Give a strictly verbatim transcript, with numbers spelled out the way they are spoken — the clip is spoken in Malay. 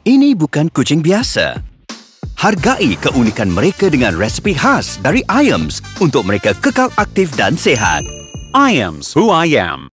Ini bukan kucing biasa. Hargai keunikan mereka dengan resipi khas dari I A M S untuk mereka kekal aktif dan sihat. I A M S, who I am.